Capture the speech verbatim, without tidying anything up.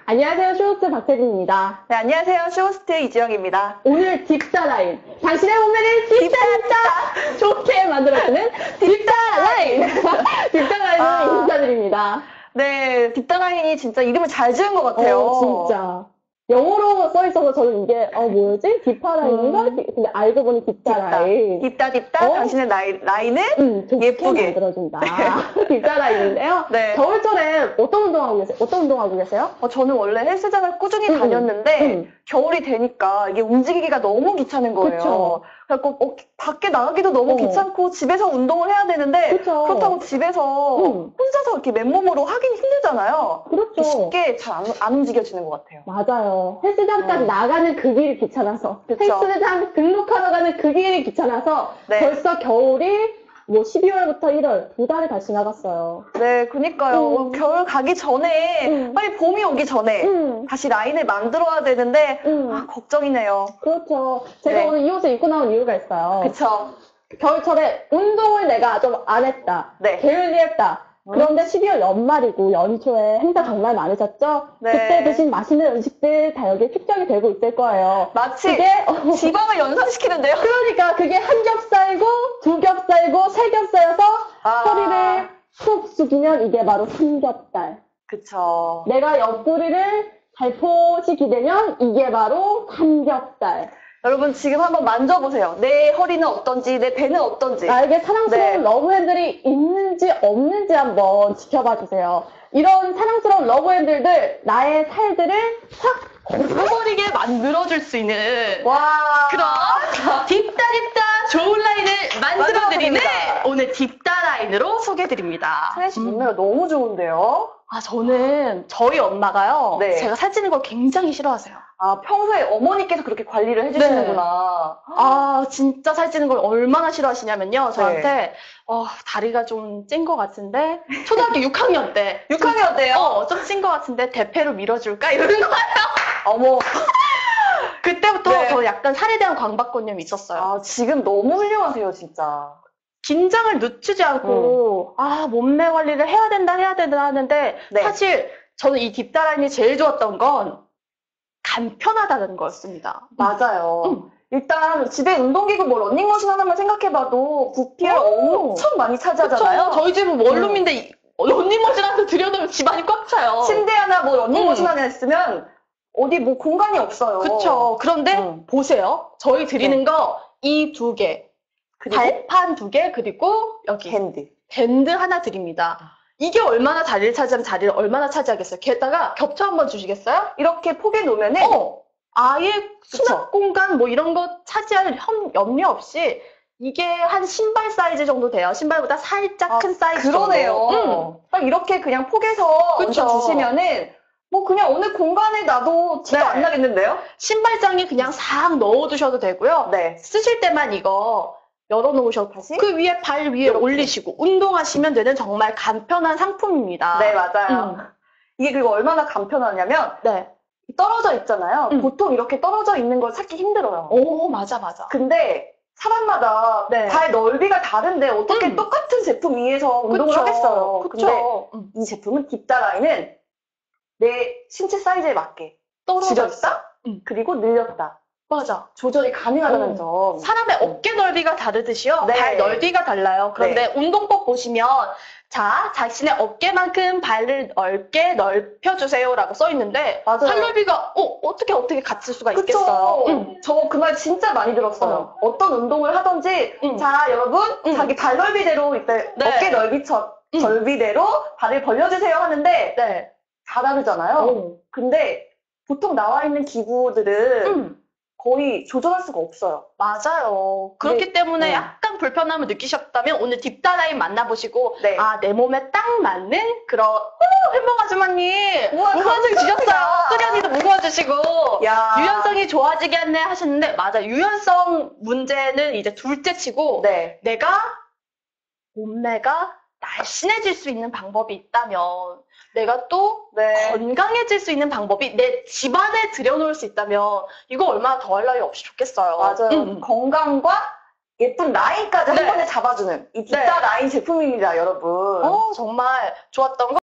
안녕하세요. 쇼호스트 박세진입니다. 네, 안녕하세요. 쇼호스트 이지영입니다. 오늘 딥다 라인. 당신의 몸매를 딥다 딥다 좋게 만들어주는 딥다 라인. 딥다 라인으로 아. 인사드립니다. 네, 딥다라인이 진짜 이름을 잘 지은 것 같아요. 어, 진짜. 영어로 써있어서 저는 이게, 어, 뭐였지? 딥다 라인인가? 음. 근데 알고 보니 딥다, 딥다. 라인. 딥다, 딥다. 어? 당신의 나이, 라인을 음, 좋게 예쁘게. 만들어준다. 딥다 라인인데요. 네. 겨울철에 어떤 운동하고 계세요? 어떤 운동하고 계세요? 어, 저는 원래 헬스장을 꾸준히 음, 다녔는데, 음. 겨울이 되니까 이게 움직이기가 너무 귀찮은 거예요. 그쵸. 그래서 어, 밖에 나가기도 너무 어. 귀찮고, 집에서 운동을 해야 되는데, 그쵸. 그렇다고 집에서 음. 혼자서 이렇게 맨몸으로 하긴 힘들잖아요. 그렇죠. 쉽게 잘 안, 안 움직여지는 것 같아요. 맞아요. 헬스장까지 음. 나가는 그 길이 귀찮아서. 그쵸. 헬스장 등록하러 가는 그 길이 귀찮아서. 네. 벌써 겨울이 뭐 십이월부터 일월 두 달이 다 지나갔어요. 네, 그니까요. 음. 겨울 가기 전에, 음. 빨리 봄이 오기 전에, 음, 다시 라인을 만들어야 되는데, 음. 아, 걱정이네요. 그렇죠. 제가 네. 오늘 이 옷을 입고 나온 이유가 있어요. 그쵸. 겨울철에 운동을 내가 좀 안 했다. 네. 게을리했다. 음. 그런데 십이월 연말이고 연초에 행사 정말 많으셨죠? 네. 그때 드신 맛있는 음식들 다 여기에 축적이 되고 있을 거예요. 마치 그게 어, 지방을 연상시키는데요. 그러니까 그게 한 겹살고 두 겹살고 세 겹살여서 아. 허리를 푹 숙이면 이게 바로 삼겹살. 그쵸. 내가 옆구리를 살포시 기대면 이게 바로 삼겹살. 여러분, 지금 한번 만져보세요. 내 허리는 어떤지, 내 배는 어떤지. 나에게 사랑스러운 네. 러브핸들이 있는지 없는지 한번 지켜봐 주세요. 이런 사랑스러운 러브핸들들, 나의 살들을 확 고소버리게 만들어줄 수 있는 와. 그런 딥다 딥다 좋은 라인을 만들어드리는 만들어드립니다. 오늘 딥다 라인으로 소개해드립니다. 차례 씨 몸매가 너무 좋은데요? 아, 저는 저희 엄마가요. 네. 제가 살찌는 걸 굉장히 싫어하세요. 아, 평소에 어머니께서 그렇게 관리를 해주시는구나. 아, 진짜 살찌는 걸 얼마나 싫어하시냐면요. 저한테 어, 다리가 좀 찐 것 같은데 초등학교 육 학년 때 육 학년 때요? 어, 좀 찐 것 같은데 대패로 밀어줄까? 이러는 거예요. 어머. 그때부터 네. 저 약간 살에 대한 강박관념이 있었어요. 아, 지금 너무 훌륭하세요, 진짜. 긴장을 늦추지 않고 아 몸매 관리를 해야 된다 해야 된다 하는데 네. 사실 저는 이 딥다라인이 제일 좋았던 건 간편하다는 거였습니다. 맞아요. 음. 일단 집에 운동기구 뭐 러닝머신 하나만 생각해봐도 부피를 오. 엄청 많이 차지하잖아요. 그쵸? 저희 집은 원룸인데 이- 런닝머신한테 들여놓으면 집안이 꽉 차요. 침대 하나 뭐 러닝머신 음. 하나 있으면 어디 뭐 공간이 없어요. 그쵸. 그런데 음. 보세요. 저희 드리는 거 이 두 개, 그리고 발판 두 개, 그리고 여기 밴드. 밴드 하나 드립니다. 이게 얼마나 자리를 차지하면 자리를 얼마나 차지하겠어요. 게다가 겹쳐 한번 주시겠어요? 이렇게 포개 놓으면은 어, 아예 그쵸. 수납 공간 뭐 이런 거 차지할 염- 염려 없이 이게 한 신발 사이즈 정도 돼요. 신발보다 살짝 아, 큰 사이즈 그러네요. 정도. 음. 딱 이렇게 그냥 포개서 그쵸. 얹어주시면은 뭐 그냥 어느 공간에 놔도 티가 네. 안 나겠는데요? 신발장에 그냥 싹 넣어두셔도 되고요. 네. 쓰실 때만 이거 열어놓으셔도 다시? 그 위에 발 위에 이렇게. 올리시고 운동하시면 되는 정말 간편한 상품입니다. 네, 맞아요. 음. 이게 그리고 얼마나 간편하냐면 네. 떨어져 있잖아요. 음. 보통 이렇게 떨어져 있는 걸 찾기 힘들어요. 오, 맞아, 맞아. 근데 사람마다 네. 발 넓이가 다른데 어떻게 음. 똑같은 제품 위에서 운동을 그쵸. 하겠어요. 근데 그쵸. 음. 이 제품은 딥다라인은 내 신체 사이즈에 맞게 떨어져 줄였다, 음. 그리고 늘렸다. 맞아. 조절이 가능하다는 음. 점. 사람의 어깨 넓이가 다르듯이요. 네. 발 넓이가 달라요. 그런데 운동법 보시면 자, 자신의 어깨만큼 발을 넓게 넓혀주세요라고 써 있는데 맞아요. 발 넓이가 어, 어떻게 어떻게 같을 수가 그쵸? 있겠어요. 음. 저 그 말 진짜 많이 들었어요. 어. 떤 운동을 하든지 음. 자 여러분 음. 자기 발 넓이대로 이때 네. 어깨 넓이처 음. 넓이대로 발을 벌려주세요 하는데 네. 다 다르잖아요. 오. 근데 보통 나와 있는 기구들은 음. 거의 조절할 수가 없어요. 맞아요. 그렇기 때문에 네. 약간 불편함을 느끼셨다면 오늘 딥다라인 만나보시고 네. 아, 내 몸에 딱 맞는 그런 오, 햄버거 아주머니 우와, 무거워지고 주셨어요. 감사합니다. 소련이도 무거워주시고 야. 유연성이 좋아지겠네 하셨는데 맞아. 유연성 문제는 이제 둘째 치고 네. 내가 몸매가 날씬해질 수 있는 방법이 있다면 내가 또 네. 건강해질 수 있는 방법이 내 집안에 들여놓을 수 있다면 이거 얼마나 더할 나위 없이 좋겠어요. 맞아요. 음. 건강과 예쁜 라인까지 네. 한 번에 잡아주는 이 딥다 네. 라인 제품입니다, 여러분. 어, 정말 좋았던 거.